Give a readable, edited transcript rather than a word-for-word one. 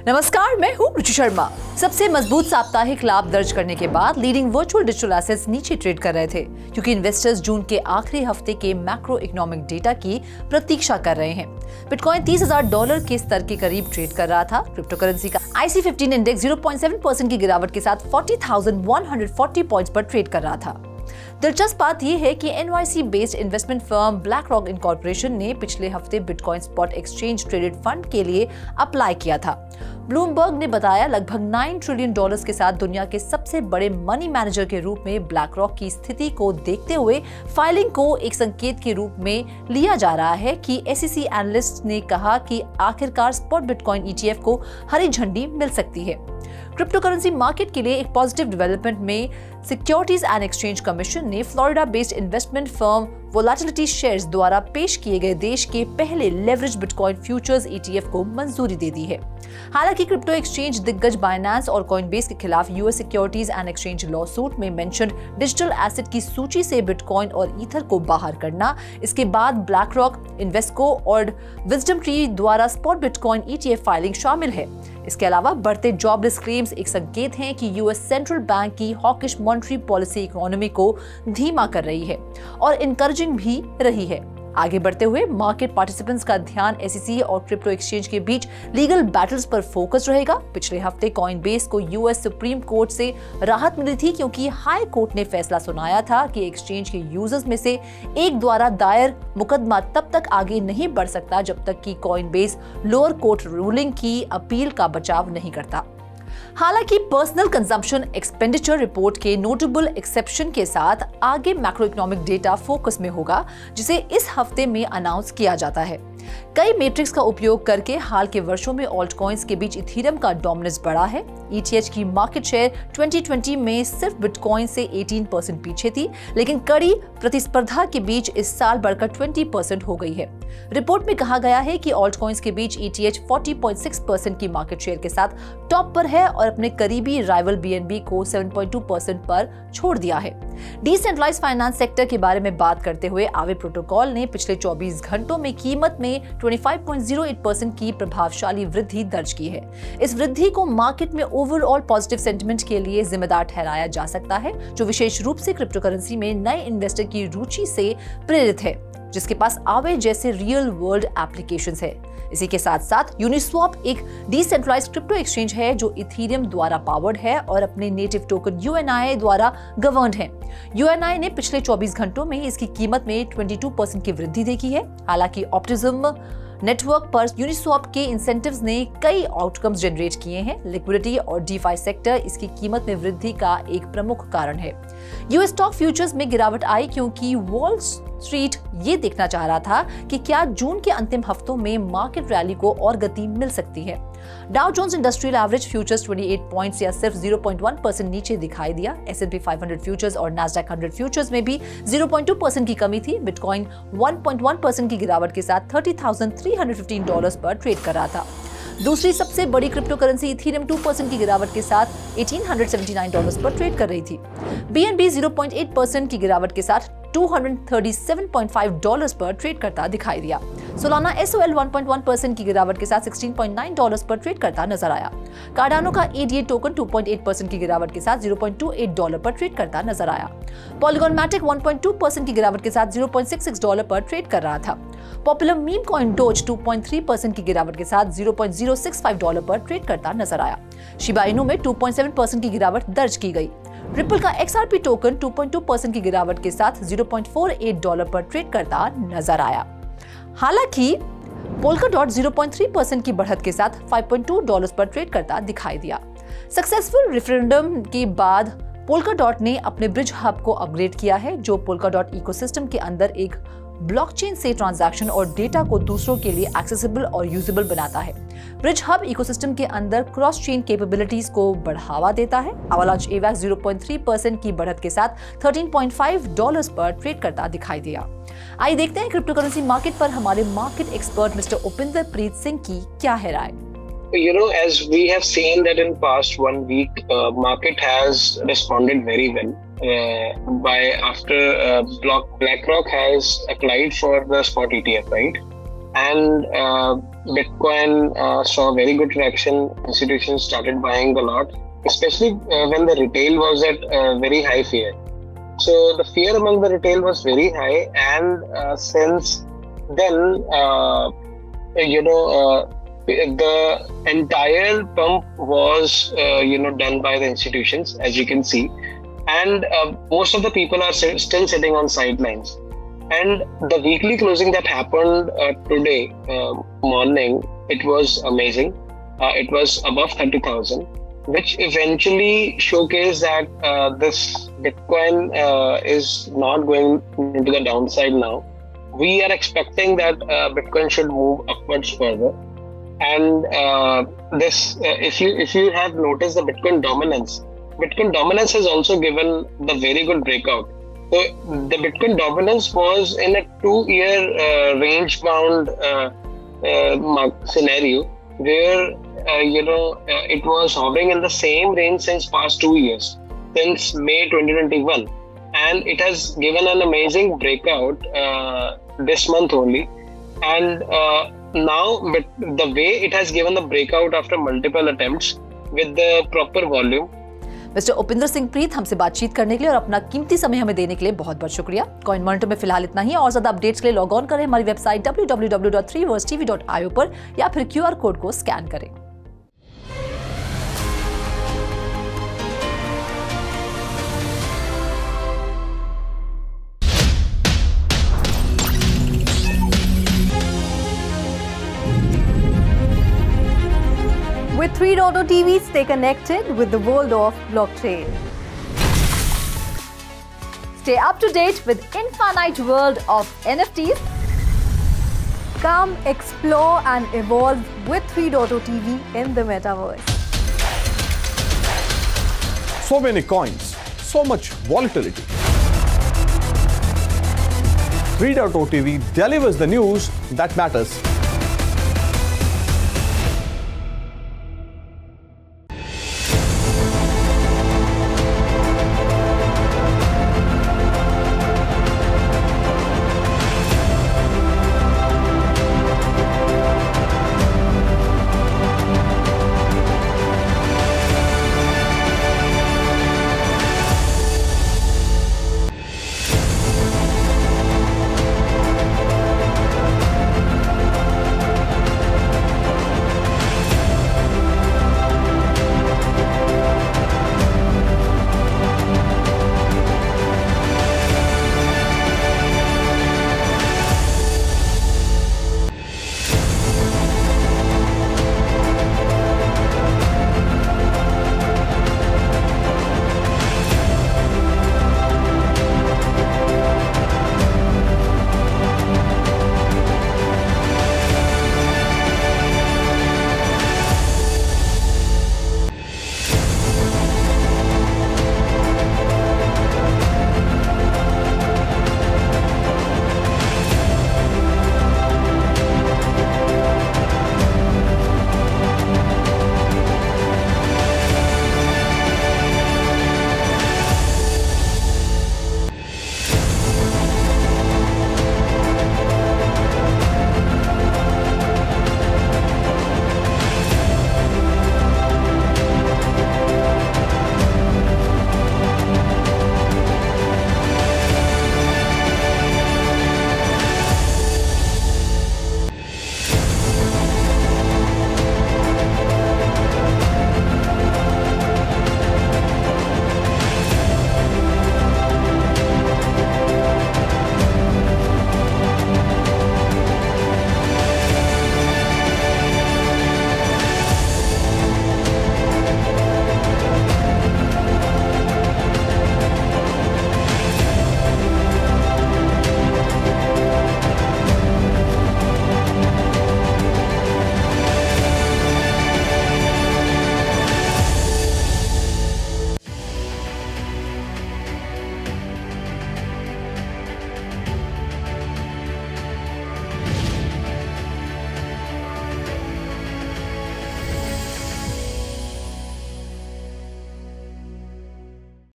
नमस्कार, मैं हूं रुचि शर्मा। सबसे मजबूत साप्ताहिक लाभ दर्ज करने के बाद लीडिंग वर्चुअल डिजिटल एसेट्स नीचे ट्रेड कर रहे थे, क्योंकि इन्वेस्टर्स जून के आखिरी हफ्ते के मैक्रो इकोनॉमिक डेटा की प्रतीक्षा कर रहे हैं। बिटकॉइन $30,000 के स्तर के करीब ट्रेड कर रहा था। क्रिप्टो करेंसी का IC15 इंडेक्स 0.7% की गिरावट के साथ 40,140 पॉइंट्स पर ट्रेड कर रहा था। दिलचस्प बात यह है कि NYC based investment firm BlackRock incorporation ने पिछले हफ्ते bitcoin spot exchange traded fund के लिए अप्लाई किया था। ब्लूमबर्ग ने बताया, लगभग $9 ट्रिलियन के साथ दुनिया के सबसे बड़े मनी मैनेजर के रूप में BlackRock की स्थिति को देखते हुए फाइलिंग को एक संकेत के रूप में लिया जा रहा है कि SEC एनालिस्ट ने कहा कि आखिरकार स्पॉट बिटकॉइन ETF को हरी झंडी मिल सकती है। क्रिप्टो करेंसी मार्केट के लिए एक पॉजिटिव डेवलपमेंट में सिक्योरिटीज एंड एक्सचेंज कमीशन ने Florida based investment firm volatility shares द्वारा पेश किए गए देश के पहले लेवरेज बिटकॉइन फ्यूचर्स ETF को मंजूरी दे दी है। हालांकि क्रिप्टो एक्सचेंज दिग्गज बाइनेंस और कॉइनबेस के खिलाफ US securities and exchange lawsuit में मेंशन्ड डिजिटल एसेट की सूची से बिटकॉइन और ईथर को बाहर करना, इसके बाद BlackRock, इन्वेस्को और विजडम ट्री द्वारा स्पॉट बिटकॉइन ETF फाइलिंग शामिल है। इसके अलावा बढ़ते जॉबलेस क्लेम्स एक संकेत हैं कि US सेंट्रल बैंक की हॉकिश मॉनेटरी पॉलिसी इकोनॉमी को धीमा कर रही है और इनकरेजिंग भी रही है। आगे बढ़ते हुए मार्केट पार्टिसिपेंट्स का ध्यान SEC और क्रिप्टो एक्सचेंज के बीच लीगल बैटल्स पर फोकस रहेगा। पिछले हफ्ते कॉइनबेस को US सुप्रीम कोर्ट से राहत मिली थी, क्योंकि हाई कोर्ट ने फैसला सुनाया था कि एक्सचेंज के यूजर्स में से एक द्वारा दायर मुकदमा तब तक आगे नहीं बढ़ सकता जब तक कि कॉइनबेस लोअर कोर्ट रूलिंग की अपील का बचाव नहीं करता। हालांकि पर्सनल कंजम्पशन एक्सपेंडिचर रिपोर्ट के नोटेबल एक्सेप्शन के साथ आगे मैक्रो इकोनॉमिक डेटा फोकस में होगा, जिसे इस हफ्ते में अनाउंस किया जाता है। कई मैट्रिक्स का उपयोग करके हाल के वर्षों में ऑल्ट कॉइन्स के बीच इथेरियम का डोमिनेंस बढ़ा है। ETH की मार्केट शेयर 2020 में सिर्फ बिटकॉइन से 18% पीछे थी, लेकिन कड़ी प्रतिस्पर्धा के बीच इस साल बढ़कर 20% हो गई है। रिपोर्ट में कहा गया है कि ऑल्ट कॉइन्स के बीच ETH 40.6% की मार्केट शेयर के साथ टॉप पर है और अपने करीबी राइवल BNB को 7.2% पर छोड़ दिया है। डिसेंट्रलाइज्ड फाइनेंस सेक्टर के बारे में बात करते हुए आवे प्रोटोकॉल ने पिछले 24 घंटों में कीमत में 25.08% की प्रभावशाली वृद्धि दर्ज की है। इस वृद्धि को मार्केट में ओवरऑल पॉजिटिव सेंटिमेंट के लिए जिम्मेदार ठहराया जा सकता है, जो विशेष रूप से क्रिप्टो करेंसी में नए इन्वेस्टर की रुचि से प्रेरित है, जिसके पास आवे जैसे रियल वर्ल्ड एप्लीकेशंस है। इसी के साथ साथ यूनिस्वैप एक डिसेंट्रलाइज्ड क्रिप्टो एक्सचेंज है जो इथेरियम द्वारा पावर्ड है और अपने नेटिव टोकन UNI द्वारा गवर्न्ड है। UNI ने पिछले 24 घंटों में इसकी कीमत में 22% की वृद्धि देखी है। हालांकि ऑप्टिज्म नेटवर्क पर यूनिस्वैप के इंसेंटिव्स ने कई आउटकम्स जनरेट किए हैं। लिक्विडिटी और DeFi सेक्टर इसकी कीमत में वृद्धि का एक प्रमुख कारण है। US स्टॉक फ्यूचर्स में गिरावट आई क्योंकि वॉल स्ट्रीट ये देखना चाह रहा था कि क्या जून के अंतिम हफ्तों में मार्केट रैली को और गति मिल सकती है। Dow Jones industrial average futures 28 points या सिर्फ 0.1% नीचे दिखाई दिया। S&P 500 फ्यूचर्स और Nasdaq 100 फ्यूचर्स में भी 0.2% की कमी थी। बिटकॉइन 1.1% की गिरावट के साथ $30,315 पर ट्रेड कर रहा था। दूसरी सबसे बड़ी क्रिप्टो करेंसी इथेरियम 2% की गिरावट के साथ $1,879 पर ट्रेड कर रही थी। BNB 0.8% की गिरावट के साथ $237.5 पर ट्रेड करता दिखाई दिया। सोलाना SOL 1.1% की गिरावट के साथ $16.9 पर ट्रेड करता नजर आया। कार्डानो का ADA टोकन 2.8% की गिरावट के साथ $0.28 पर ट्रेड करता नजर आया। पॉलीगॉन मैटिक 1.2% की गिरावट के साथ $0.66 पर ट्रेड कर रहा था। पॉपुलर मीम कॉइन डोज 2.3% की गिरावट के साथ $0.065 पर ट्रेड करता नजर आया। शिबा इनू में 2.7% की गिरावट दर्ज की गई। रिपल का XRP टोकन 2.2% की गिरावट के साथ $0.48 पर ट्रेड करता नजर आया। हालांकि पोल्काडॉट 0.3% की बढ़त के साथ $5.2 पर ट्रेड करता दिखाई दिया। सक्सेसफुल रेफरेंडम के बाद पोल्काडॉट ने अपने ब्रिज हब को अपग्रेड किया है, जो पोल्काडॉट इकोसिस्टम के अंदर एक ब्लॉकचेन से ट्रांजैक्शन और डेटा को दूसरों के लिए एक्सेसिबल और यूजेबल बनाता है। ब्रिज हब इकोसिस्टम के अंदर क्रॉस चेन कैपेबिलिटीज को बढ़ावा देता है। अवालांच AVAX 0.3% की बढ़त के साथ $13.5 पर ट्रेड करता दिखाई दिया। आइए देखते हैं क्रिप्टो करेंसी मार्केट पर हमारे market expert mister Upinder Preet Singh की क्या है राय। As we have seen that in past 1 week, market has responded very well. After BlackRock has applied for the spot ETF, right? And Bitcoin saw very good traction. Institutions started buying a lot, especially when the retail was at very high fear. So the fear among the retail was very high, and since then, the entire pump was, done by the institutions, as you can see, and most of the people are still sitting on sidelines. And the weekly closing that happened today morning, it was amazing. It was above 30,000, which eventually showcased that this Bitcoin is not going into the downside now. We are expecting that Bitcoin should move upwards further. And if you have noticed the Bitcoin dominance has also given the very good breakout. So the Bitcoin dominance was in a 2-year range-bound scenario where it was hovering in the same range since past 2 years, since May 2021, and it has given an amazing breakout this month only. And now, but the way it has given the breakout after multiple attempts with the proper volume. Mister Upinder Singh Preet, हमसे बातचीत करने के लिए और अपना कीमती समय हमें देने के लिए बहुत बहुत शुक्रिया। कॉइन मॉनिटर में फिलहाल इतना ही। और ज्यादा अपडेट्स के लिए लॉग ऑन करें हमारी वेबसाइट www.3versetv.io पर या फिर QR कोड को स्कैन करें। With 3.0 stay connected with the world of blockchain. Stay up to date with infinite world of NFTs. Come explore and evolve with 3.0 TV in the metaverse. So many coins, so much volatility. 3.0 TV delivers the news that matters.